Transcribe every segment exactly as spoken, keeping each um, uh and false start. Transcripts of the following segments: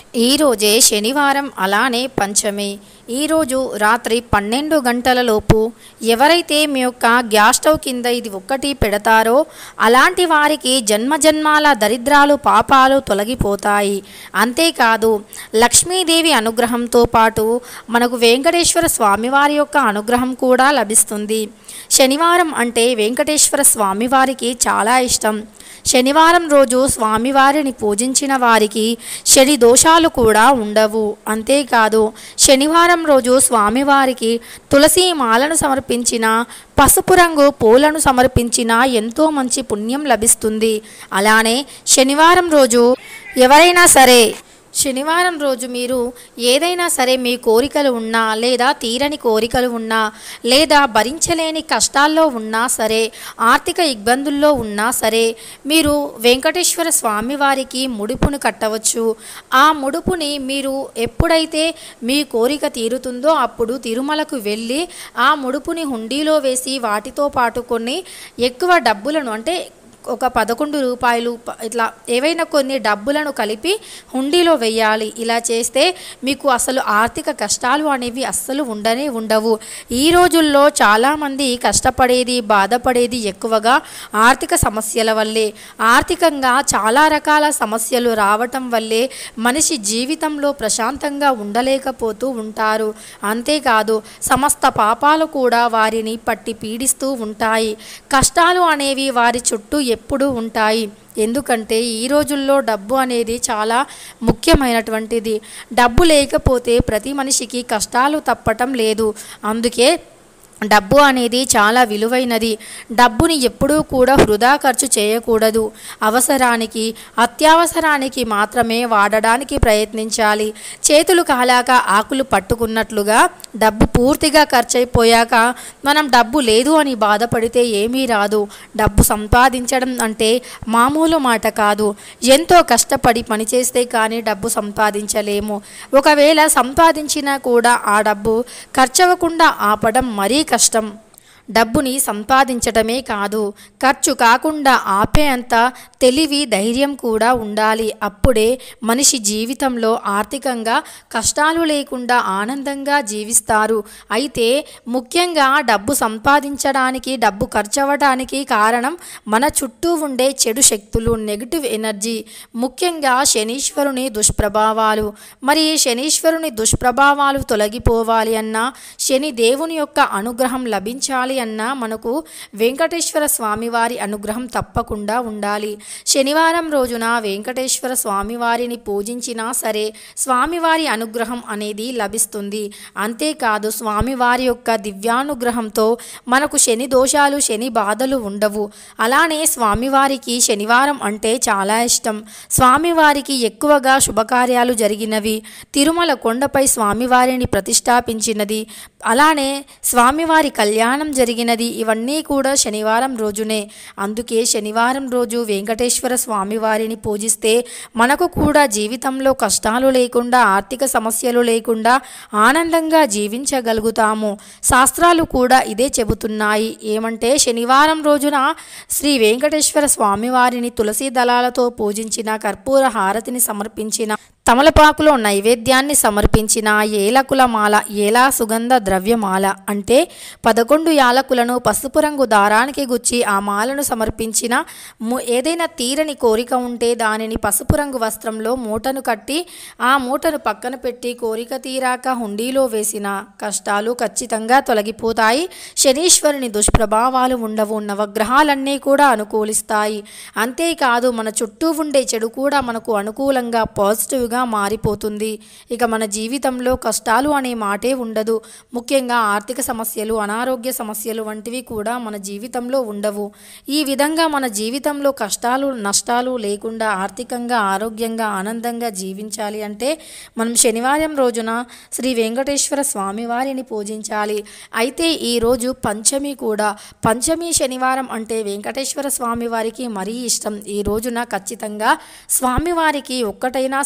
ఈరోజే శనివారం, అలానే పంచమి. ఈరోజు రాత్రి పన్నెండు గంటల లోపు ఎవరైతే మీ యొక్క గ్యాస్ స్టవ్ కింద ఇది ఒక్కటి పెడతారో అలాంటి వారికి జన్మజన్మాల దరిద్రాలు పాపాలు తొలగిపోతాయి. అంతేకాదు లక్ష్మీదేవి అనుగ్రహంతో పాటు మనకు వెంకటేశ్వర స్వామివారి యొక్క అనుగ్రహం కూడా లభిస్తుంది. శనివారం అంటే వెంకటేశ్వర స్వామివారికి చాలా ఇష్టం. శనివారం రోజు స్వామివారిని పూజించిన వారికి శని దోషాలు కూడా ఉండవు. అంతేకాదు శనివారం రోజు స్వామివారికి తులసి మాలను సమర్పించిన, పసుపు రంగు పూలను సమర్పించిన ఎంతో మంచి పుణ్యం లభిస్తుంది. అలానే శనివారం రోజు ఎవరైనా సరే శనివారం రోజు మీరు ఏదైనా సరే మీ కోరికలు ఉన్నా, లేదా తీరని కోరికలు ఉన్నా, లేదా భరించలేని కష్టాల్లో ఉన్నా సరే, ఆర్థిక ఇబ్బందుల్లో ఉన్నా సరే, మీరు వెంకటేశ్వర స్వామి వారికి ముడుపును కట్టవచ్చు. ఆ ముడుపుని మీరు ఎప్పుడైతే మీ కోరిక తీరుతుందో అప్పుడు తిరుమలకు వెళ్ళి ఆ ముడుపుని హుండీలో వేసి వాటితో పాటు కొన్ని ఎక్కువ డబ్బులను, అంటే ఒక పదకొండు రూపాయలు ఇట్లా ఏవైనా కొన్ని డబ్బులను కలిపి హుండీలో వేయాలి. ఇలా చేస్తే మీకు అసలు ఆర్థిక కష్టాలు అనేవి అస్సలు ఉండనే ఉండవు. ఈ రోజుల్లో చాలామంది కష్టపడేది, బాధపడేది ఎక్కువగా ఆర్థిక సమస్యల వల్లే. ఆర్థికంగా చాలా రకాల సమస్యలు రావటం వల్లే మనిషి జీవితంలో ప్రశాంతంగా ఉండలేకపోతూ ఉంటారు. అంతేకాదు సమస్త పాపాలు కూడా వారిని పట్టి పీడిస్తూ ఉంటాయి. కష్టాలు అనేవి వారి చుట్టూ ఎప్పుడూ ఉంటాయి. ఎందుకంటే ఈ రోజుల్లో డబ్బు అనేది చాలా ముఖ్యమైనటువంటిది. డబ్బు లేకపోతే ప్రతి మనిషికి కష్టాలు తప్పటం లేదు. అందుకే డబ్బు అనేది చాలా విలువైనది. డబ్బుని ఎప్పుడూ కూడా వృధా ఖర్చు చేయకూడదు. అవసరానికి, అత్యవసరానికి మాత్రమే వాడడానికి ప్రయత్నించాలి. చేతులు కాలాక ఆకులు పట్టుకున్నట్లుగా డబ్బు పూర్తిగా ఖర్చయిపోయాక మనం డబ్బు లేదు అని బాధపడితే ఏమీ రాదు. డబ్బు సంపాదించడం అంటే మామూలు మాట కాదు. ఎంతో కష్టపడి పనిచేస్తే కానీ డబ్బు సంపాదించలేము. ఒకవేళ సంపాదించినా కూడా ఆ డబ్బు ఖర్చవ్వకుండా ఆపడం మరీ కష్టం. డబ్బుని సంపాదించటమే కాదు, ఖర్చు కాకుండా ఆపే అంత తెలివి, ధైర్యం కూడా ఉండాలి. అప్పుడే మనిషి జీవితంలో ఆర్థికంగా కష్టాలు లేకుండా ఆనందంగా జీవిస్తారు. అయితే ముఖ్యంగా డబ్బు సంపాదించడానికి, డబ్బు ఖర్చు అవ్వడానికి కారణం మన చుట్టూ ఉండే చెడు శక్తులు, నెగిటివ్ ఎనర్జీ, ముఖ్యంగా శనీశ్వరుని దుష్ప్రభావాలు. మరి శనీశ్వరుని దుష్ప్రభావాలు తొలగిపోవాలి అన్నా, శని దేవుని యొక్క అనుగ్రహం లభించాలి అన్నా మనకు వెంకటేశ్వర స్వామివారి అనుగ్రహం తప్పకుండా ఉండాలి. శనివారం రోజున వెంకటేశ్వర స్వామివారిని పూజించినా సరే స్వామివారి అనుగ్రహం అనేది లభిస్తుంది. అంతేకాదు స్వామివారి యొక్క దివ్యానుగ్రహంతో మనకు శని దోషాలు, శని బాధలు ఉండవు. అలానే స్వామివారికి శనివారం అంటే చాలా ఇష్టం. స్వామివారికి ఎక్కువగా శుభకార్యాలు జరిగినవి, తిరుమల కొండపై స్వామివారిని ప్రతిష్టాపించినది, అలానే స్వామివారి కళ్యాణం జరిగినది, ఇవన్నీ కూడా శనివారం రోజునే. అందుకే శనివారం రోజు వెంకటేశ్వర స్వామివారిని పూజిస్తే మనకు కూడా జీవితంలో కష్టాలు లేకుండా, ఆర్థిక సమస్యలు లేకుండా ఆనందంగా జీవించగలుగుతాము. శాస్త్రాలు కూడా ఇదే చెబుతున్నాయి. ఏమంటే శనివారం రోజున శ్రీ వెంకటేశ్వర స్వామివారిని తులసి దళాలతో పూజించిన, కర్పూర హారతిని సమర్పించిన, తమలపాకులో నైవేద్యాన్ని సమర్పించిన, ఏలకుల మాల, ఏలా సుగంధ ద్రవ్యమాల అంటే పదకొండు యాలకులను పసుపు రంగు దారానికి గుచ్చి ఆ మాలను సమర్పించిన, ఏదైనా తీరని కోరిక ఉంటే దానిని పసుపు రంగు వస్త్రంలో మూటను కట్టి ఆ మూటను పక్కన పెట్టి కోరిక తీరాక హుండీలో వేసిన కష్టాలు ఖచ్చితంగా తొలగిపోతాయి. శనీశ్వరుని దుష్ప్రభావాలు ఉండవు. నవగ్రహాలన్నీ కూడా అనుకూలిస్తాయి. అంతేకాదు మన చుట్టూ ఉండే చెడు కూడా మనకు అనుకూలంగా, పాజిటివ్గా మారిపోతుంది. ఇక మన జీవితంలో కష్టాలు అనే మాటే ఉండదు. ముఖ్యంగా ఆర్థిక సమస్యలు, అనారోగ్య సమస్యలు వంటివి కూడా మన జీవితంలో ఉండవు. ఈ విధంగా మన జీవితంలో కష్టాలు, నష్టాలు లేకుండా ఆర్థికంగా, ఆరోగ్యంగా, ఆనందంగా జీవించాలి అంటే మనం శనివారం రోజున శ్రీ వెంకటేశ్వర స్వామివారిని పూజించాలి. అయితే ఈరోజు పంచమి కూడా. పంచమి శనివారం అంటే వెంకటేశ్వర స్వామివారికి మరీ ఇష్టం. ఈ రోజున ఖచ్చితంగా స్వామివారికి ఒక్కటైనా సరే తులసి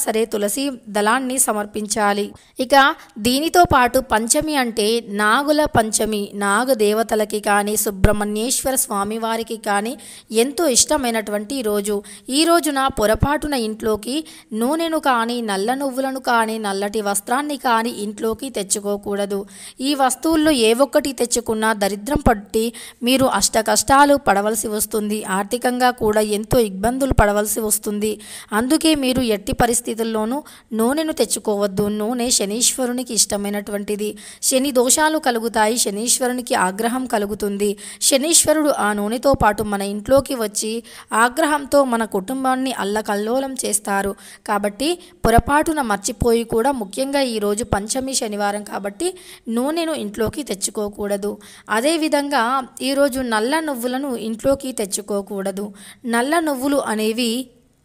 తులసి దళాన్ని సమర్పించాలి. ఇక దీనితో పాటు పంచమి అంటే నాగుల పంచమి, నాగ దేవతలకి కానీ సుబ్రహ్మణ్యేశ్వర స్వామివారికి కానీ ఎంతో ఇష్టమైనటువంటి రోజు. ఈ రోజున పొరపాటున ఇంట్లోకి నూనెను కానీ నల్ల నువ్వులను కానీ నల్లటి వస్త్రాన్ని కానీ ఇంట్లోకి తెచ్చుకోకూడదు. ఈ వస్తువుల్లో ఏ ఒక్కటి తెచ్చుకున్నా దరిద్రం పట్టి మీరు అష్ట కష్టాలు పడవలసి వస్తుంది. ఆర్థికంగా కూడా ఎంతో ఇబ్బందులు పడవలసి వస్తుంది. అందుకే మీరు ఎట్టి పరిస్థితుల్లోనూ నూనెను తెచ్చుకోవద్దు. నూనె శనీశ్వరునికి ఇష్టమైనటువంటిది. శని దోషాలు కలుగుతాయి, శనీశ్వరునికి ఆగ్రహం కలుగుతుంది. శనీశ్వరుడు ఆ నూనెతో పాటు మన ఇంట్లోకి వచ్చి ఆగ్రహంతో మన కుటుంబాన్ని అల్లకల్లోలం చేస్తారు. కాబట్టి పొరపాటున మర్చిపోయి కూడా ముఖ్యంగా ఈరోజు పంచమి శనివారం కాబట్టి నూనెను ఇంట్లోకి తెచ్చుకోకూడదు. అదేవిధంగా ఈరోజు నల్ల నువ్వులను ఇంట్లోకి తెచ్చుకోకూడదు. నల్ల నువ్వులు అనేవి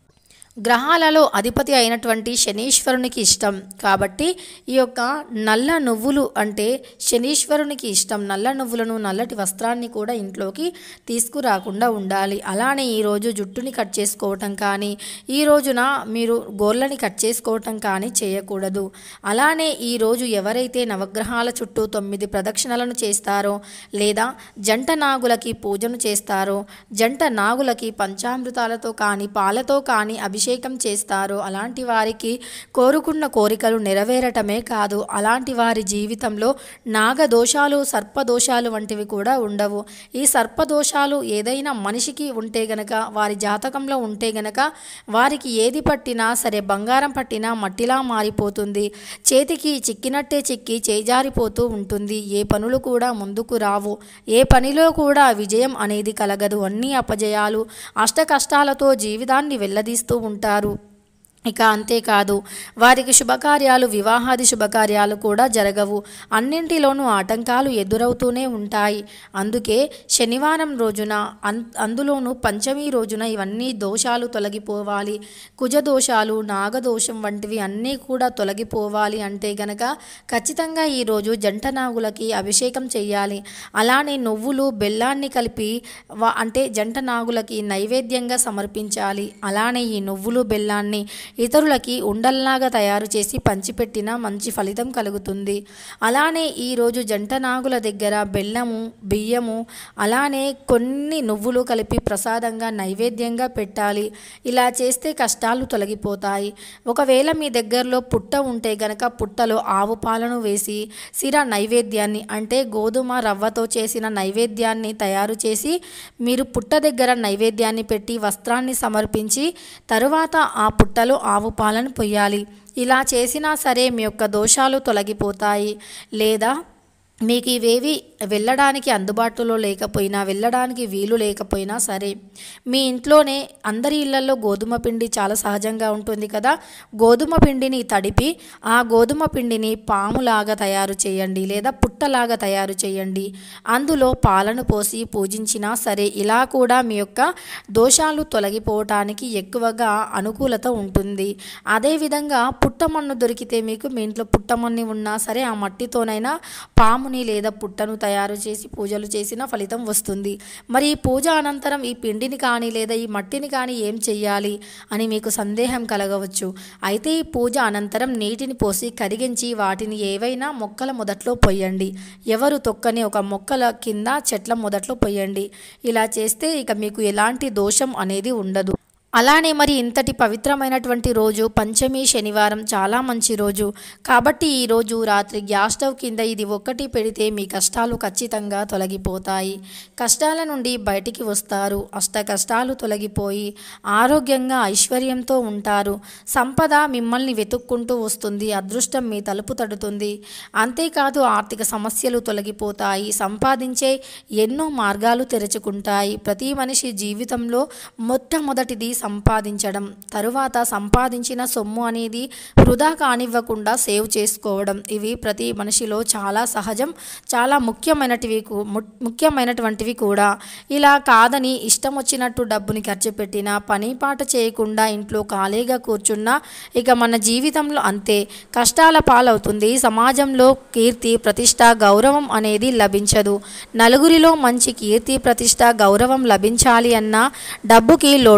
గ్రహాలలో అధిపతి అయినటువంటి శనీశ్వరునికి ఇష్టం కాబట్టి ఈ యొక్క నల్ల నువ్వులు అంటే శనీశ్వరునికి ఇష్టం. నల్ల నువ్వులను నల్లటి వస్త్రాన్ని కూడా ఇంట్లోకి తీసుకురాకుండా ఉండాలి. అలానే ఈరోజు జుట్టుని కట్ చేసుకోవటం కానీ ఈ రోజున మీరు గోళ్ళని కట్ చేసుకోవటం కానీ చేయకూడదు. అలానే ఈరోజు ఎవరైతే నవగ్రహాల చుట్టూ తొమ్మిది ప్రదక్షిణలను చేస్తారో లేదా జంట నాగులకి పూజను చేస్తారో, జంట నాగులకి పంచామృతాలతో కానీ పాలతో కానీ అభిషేకం అభిషేకం చేస్తారో అలాంటి వారికి కోరుకున్న కోరికలు నెరవేరటమే కాదు, అలాంటి వారి జీవితంలో నాగదోషాలు సర్పదోషాలు వంటివి కూడా ఉండవు. ఈ సర్పదోషాలు ఏదైనా మనిషికి ఉంటే గనక, వారి జాతకంలో ఉంటే గనక వారికి ఏది పట్టినా సరే బంగారం పట్టినా మట్టిలా మారిపోతుంది. చేతికి చిక్కినట్టే చిక్కి చేజారిపోతూ ఉంటుంది. ఏ పనులు కూడా ముందుకు రావు. ఏ పనిలో కూడా విజయం అనేది కలగదు. అన్ని అపజయాలు అష్ట కష్టాలతో జీవితాన్ని వెల్లదీస్తూ ఉంటారు. ఇక అంతేకాదు వారికి శుభకార్యాలు, వివాహాది శుభకార్యాలు కూడా జరగవు. అన్నింటిలోనూ ఆటంకాలు ఎదురవుతూనే ఉంటాయి. అందుకే శనివారం రోజున అన్ అందులోనూ పంచమి రోజున ఇవన్నీ దోషాలు తొలగిపోవాలి. కుజదోషాలు, నాగదోషం వంటివి అన్నీ కూడా తొలగిపోవాలి అంటే గనక ఖచ్చితంగా ఈరోజు జంట నాగులకి అభిషేకం చేయాలి. అలానే నువ్వులు బెల్లాన్ని కలిపి వా అంటే జంట నాగులకి నైవేద్యంగా సమర్పించాలి. అలానే ఈ నువ్వులు బెల్లాన్ని ఇతరులకి ఉండల్లాగా తయారు చేసి పంచిపెట్టినా మంచి ఫలితం కలుగుతుంది. అలానే ఈరోజు జంట నాగుల దగ్గర బెల్లము, బియ్యము అలానే కొన్ని నువ్వులు కలిపి ప్రసాదంగా నైవేద్యంగా పెట్టాలి. ఇలా చేస్తే కష్టాలు తొలగిపోతాయి. ఒకవేళ మీ దగ్గరలో పుట్ట ఉంటే గనక పుట్టలో ఆవు పాలను వేసి సిర నైవేద్యాన్ని అంటే గోధుమ రవ్వతో చేసిన నైవేద్యాన్ని తయారు చేసి మీరు పుట్ట దగ్గర నైవేద్యాన్ని పెట్టి వస్త్రాన్ని సమర్పించి తరువాత ఆ పుట్టలో ఆవు పాలను పొయ్యాలి. ఇలా చేసినా సరే మీ యొక్క దోషాలు తొలగిపోతాయి. లేదా మీకు ఇవేవి వెళ్ళడానికి అందుబాటులో లేకపోయినా, వెళ్ళడానికి వీలు లేకపోయినా సరే మీ ఇంట్లోనే అందరి ఇళ్లలో గోధుమ పిండి చాలా సహజంగా ఉంటుంది కదా, గోధుమ పిండిని తడిపి ఆ గోధుమ పిండిని పాములాగా తయారు చేయండి లేదా పుట్టలాగా తయారు చేయండి. అందులో పాలను పోసి పూజించినా సరే ఇలా కూడా మీ యొక్క దోషాలు తొలగిపోవటానికి ఎక్కువగా అనుకూలత ఉంటుంది. అదేవిధంగా పుట్టమన్ను దొరికితే మీకు మీ ఇంట్లో పుట్టమన్ని ఉన్నా సరే ఆ మట్టితోనైనా పాము లేదా పుట్టను తయారు చేసి పూజలు చేసిన ఫలితం వస్తుంది. మరి ఈ పూజ అనంతరం ఈ పిండిని కానీ లేదా ఈ మట్టిని కానీ ఏం చెయ్యాలి అని మీకు సందేహం కలగవచ్చు. అయితే ఈ పూజ అనంతరం నీటిని పోసి కరిగించి వాటిని ఏవైనా మొక్కల మొదట్లో పొయ్యండి. ఎవరు తొక్కని ఒక మొక్కల కింద చెట్ల మొదట్లో పొయ్యండి. ఇలా చేస్తే ఇక మీకు ఎలాంటి దోషం అనేది ఉండదు. అలానే మరి ఇంతటి పవిత్రమైనటువంటి రోజు పంచమి శనివారం చాలా మంచి రోజు కాబట్టి ఈరోజు రాత్రి గ్యాస్ స్టవ్ కింద ఇది ఒక్కటి పెడితే మీ కష్టాలు ఖచ్చితంగా తొలగిపోతాయి. కష్టాల నుండి బయటికి వస్తారు. అష్ట కష్టాలు తొలగిపోయి ఆరోగ్యంగా ఐశ్వర్యంతో ఉంటారు. సంపద మిమ్మల్ని వెతుక్కుంటూ వస్తుంది. అదృష్టం మీ తలుపు తడుతుంది. అంతేకాదు ఆర్థిక సమస్యలు తొలగిపోతాయి. సంపాదించే ఎన్నో మార్గాలు తెరుచుకుంటాయి. ప్రతి మనిషి జీవితంలో మొట్టమొదటిది సంపాదించడం, తరువాత సంపాదించిన సొమ్ము అనేది వృధా కానివ్వకుండా సేవ్ చేసుకోవడం. ఇవి ప్రతి మనిషిలో చాలా సహజం, చాలా ముఖ్యమైనటివి ముఖ్యమైనటువంటివి కూడా. ఇలా కాదని ఇష్టం వచ్చినట్టు డబ్బుని ఖర్చు పెట్టినా, పని పాట చేయకుండా ఇంట్లో ఖాళీగా కూర్చున్నా ఇక మన జీవితంలో అంతే కష్టాల పాలవుతుంది. సమాజంలో కీర్తి ప్రతిష్ట గౌరవం అనేది లభించదు. నలుగురిలో మంచి కీర్తి ప్రతిష్ట గౌరవం లభించాలి అన్నా డబ్బుకి లోటు లేకుండా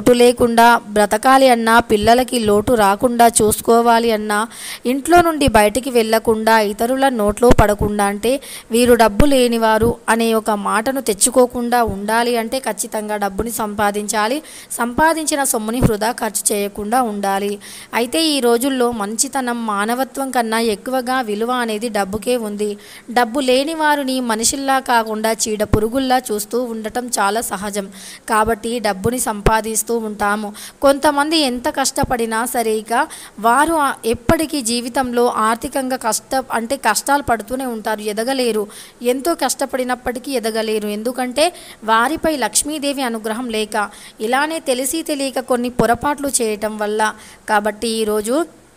లేకుండా బ్రతకాలి అన్నా, పిల్లలకి లోటు రాకుండా చూసుకోవాలి అన్నా, ఇంట్లో నుండి బయటికి వెళ్ళకుండా ఇతరుల నోట్లో పడకుండా, అంటే వీరు డబ్బు లేనివారు అనే ఒక మాటను తెచ్చుకోకుండా ఉండాలి అంటే ఖచ్చితంగా డబ్బుని సంపాదించాలి. సంపాదించిన సొమ్ముని వృధా ఖర్చు చేయకుండా ఉండాలి. అయితే ఈ రోజుల్లో మంచితనం, మానవత్వం కన్నా ఎక్కువగా విలువ అనేది డబ్బుకే ఉంది. డబ్బు లేని వారిని మనిషిల్లా కాకుండా చీడ పురుగుల్లా చూస్తూ ఉండటం చాలా సహజం. కాబట్టి డబ్బుని సంపాదిస్తూ ఉంటాము. కొంతమంది ఎంత కష్టపడినా సరే ఇక వారు ఎప్పటికీ జీవితంలో ఆర్థికంగా కష్ట అంటే కష్టాలు పడుతూనే ఉంటారు, ఎదగలేరు. ఎంతో కష్టపడినప్పటికీ ఎదగలేరు. ఎందుకంటే వారిపై లక్ష్మీదేవి అనుగ్రహం లేక, ఇలానే తెలిసి తెలియక కొన్ని పొరపాట్లు చేయటం వల్ల. కాబట్టి ఈరోజు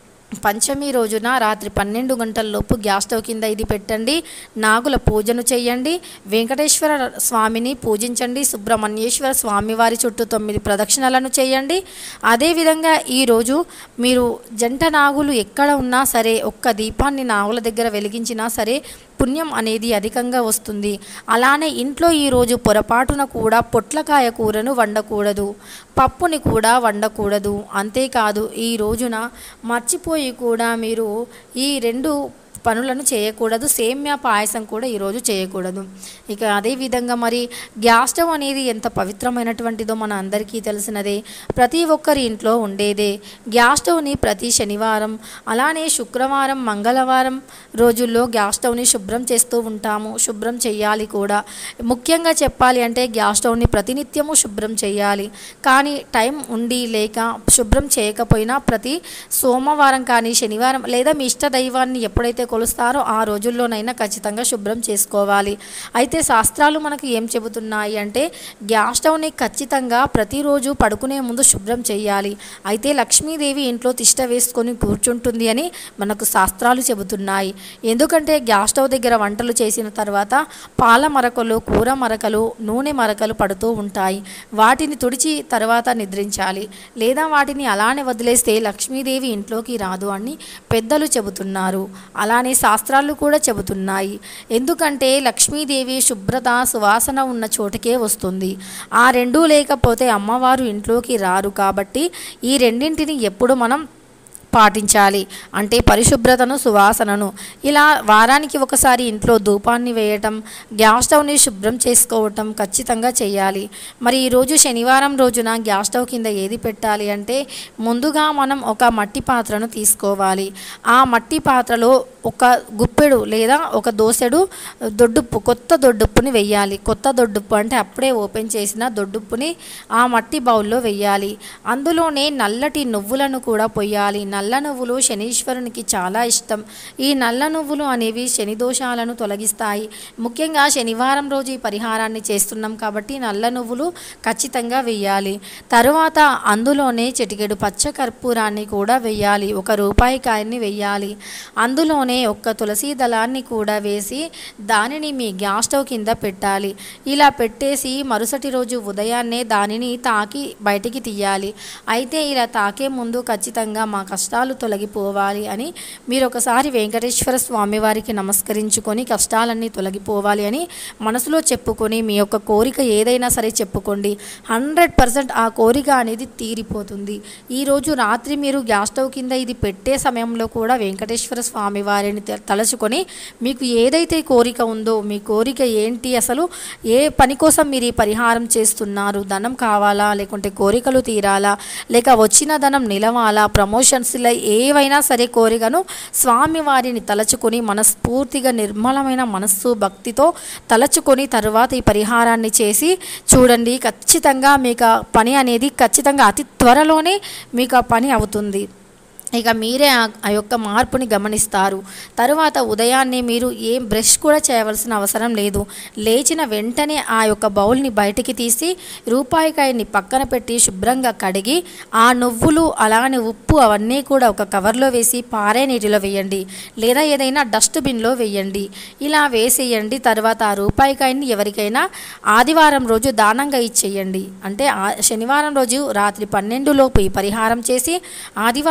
పంచమి రోజున రాత్రి పన్నెండు గంటలలోపు గ్యాస్ స్టవ్ కింద ఇది పెట్టండి. నాగుల పూజను చేయండి. వెంకటేశ్వర స్వామిని పూజించండి. సుబ్రహ్మణ్యేశ్వర స్వామి వారి చుట్టూ తొమ్మిది ప్రదక్షిణలను చేయండి. అదేవిధంగా ఈరోజు మీరు జంట నాగులు ఎక్కడ ఉన్నా సరే ఒక్క దీపాన్ని నాగుల దగ్గర వెలిగించినా సరే పుణ్యం అనేది అధికంగా వస్తుంది. అలానే ఇంట్లో ఈరోజు పొరపాటున కూడా పొట్లకాయ కూరను వండకూడదు, పప్పుని కూడా వండకూడదు. అంతేకాదు ఈ రోజున మర్చిపోయి కూడా మీరు ఈ రెండు పనులను చేయకూడదు. సేమ్యా పాయసం కూడా ఈరోజు చేయకూడదు. ఇక అదేవిధంగా మరి గ్యాస్ స్టవ్ అనేది ఎంత పవిత్రమైనటువంటిదో మన అందరికీ తెలిసినదే, ప్రతి ఒక్కరి ఇంట్లో ఉండేదే. గ్యాస్ స్టవ్ని ప్రతి శనివారం, అలానే శుక్రవారం, మంగళవారం రోజుల్లో గ్యాస్ స్టవ్ని శుభ్రం చేస్తూ ఉంటాము. శుభ్రం చేయాలి కూడా. ముఖ్యంగా చెప్పాలి అంటే గ్యాస్ స్టవ్ని ప్రతినిత్యము శుభ్రం చేయాలి. కానీ టైం ఉండి లేక శుభ్రం చేయకపోయినా ప్రతి సోమవారం కానీ శనివారం లేదా మీ ఇష్ట దైవాన్ని ఎప్పుడైతే కొలుస్తారో ఆ రోజుల్లోనైనా ఖచ్చితంగా శుభ్రం చేసుకోవాలి. అయితే శాస్త్రాలు మనకు ఏం చెబుతున్నాయి అంటే గ్యాస్ స్టవ్ని ఖచ్చితంగా ప్రతిరోజు పడుకునే ముందు శుభ్రం చేయాలి. అయితే లక్ష్మీదేవి ఇంట్లో తిష్ట వేసుకొని కూర్చుంటుంది అని మనకు శాస్త్రాలు చెబుతున్నాయి. ఎందుకంటే గ్యాస్ స్టవ్ దగ్గర వంటలు చేసిన తర్వాత పాల మరకలు, కూర మరకలు, నూనె మరకలు పడుతూ ఉంటాయి. వాటిని తుడిచి తర్వాత నిద్రించాలి. లేదా వాటిని అలానే వదిలేస్తే లక్ష్మీదేవి ఇంట్లోకి రాదు అని పెద్దలు చెబుతున్నారు. అలానే శాస్త్రాలు కూడా చెబుతున్నాయి. ఎందుకంటే లక్ష్మీదేవి శుభ్రత, సువాసన ఉన్న చోటుకే వస్తుంది. ఆ రెండూ లేకపోతే అమ్మవారు ఇంట్లోకి రారు. కాబట్టి ఈ రెండింటిని ఎప్పుడు మనం పాటించాలి అంటే పరిశుభ్రతను, సువాసనను. ఇలా వారానికి ఒకసారి ఇంట్లో ధూపాన్ని వేయటం, గ్యాస్ స్టవ్ని శుభ్రం చేసుకోవటం ఖచ్చితంగా చేయాలి. మరి ఈరోజు శనివారం రోజున గ్యాస్ స్టవ్ కింద ఏది పెట్టాలి అంటే ముందుగా మనం ఒక మట్టి పాత్రను తీసుకోవాలి. ఆ మట్టి పాత్రలో ఒక గుప్పెడు లేదా ఒక దోసెడు దొడ్డుప్పు, కొత్త దొడ్డుప్పుని వెయ్యాలి. కొత్త దొడ్డుప్పు అంటే అప్పుడే ఓపెన్ చేసిన దొడ్డుప్పుని ఆ మట్టి బౌల్లో వెయ్యాలి. అందులోనే నల్లటి నువ్వులను కూడా పొయ్యాలి. నల్ల నువ్వులు శనీశ్వరునికి చాలా ఇష్టం. ఈ నల్ల నువ్వులు అనేవి శని దోషాలను తొలగిస్తాయి. ముఖ్యంగా శనివారం రోజు ఈ పరిహారాన్ని చేస్తున్నాం కాబట్టి నల్ల నువ్వులు ఖచ్చితంగా వెయ్యాలి. తరువాత అందులోనే చిటికెడు పచ్చ కర్పూరాన్ని కూడా వెయ్యాలి. ఒక రూపాయి కాయన్ని వెయ్యాలి. అందులోనే ఒక్క తులసి దళాన్ని కూడా వేసి దానిని మీ గ్యాస్ స్టవ్ కింద పెట్టాలి. ఇలా పెట్టేసి మరుసటి రోజు ఉదయాన్నే దానిని తాకి బయటికి తీయాలి. అయితే ఇలా తాకే ముందు ఖచ్చితంగా మా కష్టాలు తొలగిపోవాలి అని మీరు ఒకసారి వెంకటేశ్వర స్వామి వారికి నమస్కరించుకొని కష్టాలన్నీ తొలగిపోవాలి అని మనసులో చెప్పుకొని మీ యొక్క కోరిక ఏదైనా సరే చెప్పుకోండి. హండ్రెడ్ పర్సెంట్ ఆ కోరిక అనేది తీరిపోతుంది. ఈరోజు రాత్రి మీరు గ్యాస్ స్టవ్ కింద ఇది పెట్టే సమయంలో కూడా వెంకటేశ్వర స్వామి వారిని తలుచుకొని మీకు ఏదైతే కోరిక ఉందో, మీ కోరిక ఏంటి, అసలు ఏ పని కోసం మీరు ఈ పరిహారం చేస్తున్నారు, ధనం కావాలా, లేకుంటే కోరికలు తీరాలా, లేక వచ్చిన ధనం నిలవాలా, ప్రమోషన్స్, ఇలా ఏవైనా సరే కోరికను స్వామివారిని తలచుకొని మనస్ఫూర్తిగా నిర్మలమైన మనస్సు భక్తితో తలచుకొని తరువాత ఈ పరిహారాన్ని చేసి చూడండి. ఖచ్చితంగా మీకు పని అనేది ఖచ్చితంగా అతి త్వరలోనే మీకు ఆ పని అవుతుంది. ఇక మీరే ఆ యొక్క మార్పుని గమనిస్తారు. తరువాత ఉదయాన్నే మీరు ఏం బ్రష్ కూడా చేయవలసిన అవసరం లేదు. లేచిన వెంటనే ఆ యొక్క బౌల్ని బయటికి తీసి రూపాయికాయని పక్కన పెట్టి శుభ్రంగా కడిగి ఆ నువ్వులు అలానే ఉప్పు అవన్నీ కూడా ఒక కవర్లో వేసి పారే నీటిలో వేయండి, లేదా ఏదైనా డస్ట్బిన్లో వేయండి. ఇలా వేసేయండి. తర్వాత ఆ రూపాయికాయని ఎవరికైనా ఆదివారం రోజు దానంగా ఇచ్చేయండి. అంటే శనివారం రోజు రాత్రి పన్నెండులోపు ఈ పరిహారం చేసి ఆదివారం రోజు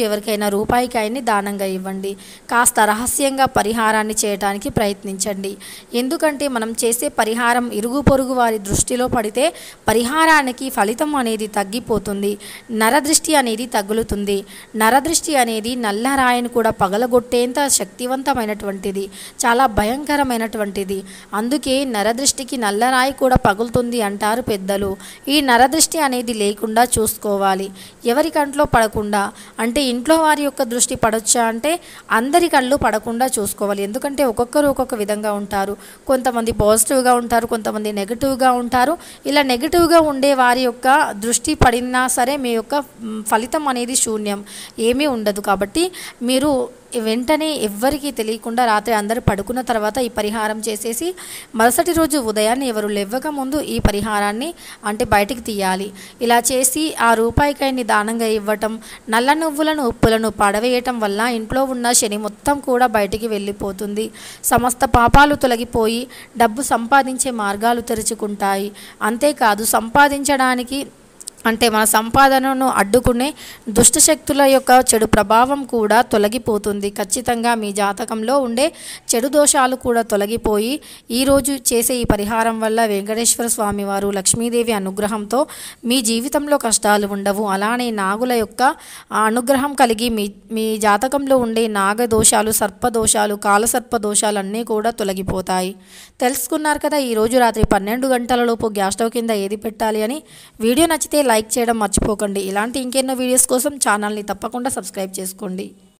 ఎవరికైనా రూపాయికాయని దానంగా ఇవ్వండి. కాస్త రహస్యంగా పరిహారాన్ని చేయడానికి ప్రయత్నించండి. ఎందుకంటే మనం చేసే పరిహారం ఇరుగు పొరుగు వారి దృష్టిలో పడితే పరిహారానికి ఫలితం అనేది తగ్గిపోతుంది. నరదృష్టి అనేది తగులుతుంది. నరదృష్టి అనేది నల్లరాయిని కూడా పగలగొట్టేంత శక్తివంతమైనటువంటిది, చాలా భయంకరమైనటువంటిది. అందుకే నరదృష్టికి నల్లరాయి కూడా పగులుతుంది అంటారు పెద్దలు. ఈ నరదృష్టి అనేది లేకుండా చూసుకోవాలి. ఎవరి కంట్లో పడకుండా, అంటే ఇంట్లో వారి యొక్క దృష్టి పడొచ్చా అంటే అందరి కళ్ళు పడకుండా చూసుకోవాలి. ఎందుకంటే ఒక్కొక్కరు ఒక్కొక్క విధంగా ఉంటారు. కొంతమంది పాజిటివ్గా ఉంటారు, కొంతమంది నెగిటివ్గా ఉంటారు. ఇలా నెగిటివ్గా ఉండే వారి యొక్క దృష్టి పడినా సరే మీ యొక్క ఫలితం అనేది శూన్యం, ఏమీ ఉండదు. కాబట్టి మీరు వెంటనే ఎవ్వరికీ తెలియకుండా రాత్రి అందరూ పడుకున్న తర్వాత ఈ పరిహారం చేసేసి మరుసటి రోజు ఉదయాన్నే ఎవరు లేవక ముందు ఈ పరిహారాన్ని అంటే బయటికి తీయాలి. ఇలా చేసి ఆ రూపాయికాయని దానంగా ఇవ్వటం, నల్ల నువ్వులను ఉప్పులను పడవేయటం వల్ల ఇంట్లో ఉన్న శని మొత్తం కూడా బయటికి వెళ్ళిపోతుంది. సమస్త పాపాలు తొలగిపోయి డబ్బు సంపాదించే మార్గాలు తెరుచుకుంటాయి. అంతేకాదు సంపాదించడానికి అంటే మన సంపాదనను అడ్డుకునే దుష్టశక్తుల యొక్క చెడు ప్రభావం కూడా తొలగిపోతుంది. ఖచ్చితంగా మీ జాతకంలో ఉండే చెడు దోషాలు కూడా తొలగిపోయి ఈరోజు చేసే ఈ పరిహారం వల్ల వెంకటేశ్వర స్వామి వారు లక్ష్మీదేవి అనుగ్రహంతో మీ జీవితంలో కష్టాలు ఉండవు. అలానే నాగుల యొక్క అనుగ్రహం కలిగి మీ మీ జాతకంలో ఉండే నాగదోషాలు, సర్పదోషాలు, కాలసర్ప దోషాలు అన్నీ కూడా తొలగిపోతాయి. తెలుసుకున్నారు కదా ఈరోజు రాత్రి పన్నెండు గంటలలోపు గ్యాస్ స్టవ్ కింద ఏది పెట్టాలి అని. వీడియో నచ్చితే లైక్ చేయడం మర్చిపోకండి. ఇలాంటి ఇంకెన్నో వీడియోస్ కోసం ఛానల్ని తప్పకుండా సబ్స్క్రైబ్ చేసుకోండి.